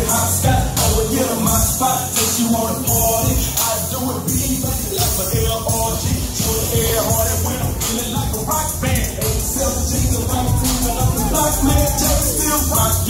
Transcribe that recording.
hot Scott. Over here to my spot, since you wanna party. I do it big, like my LRG. So the air hard and when I'm feeling like a rock band. 87 G's, I'm rocking, I'm the block man. Just still rock.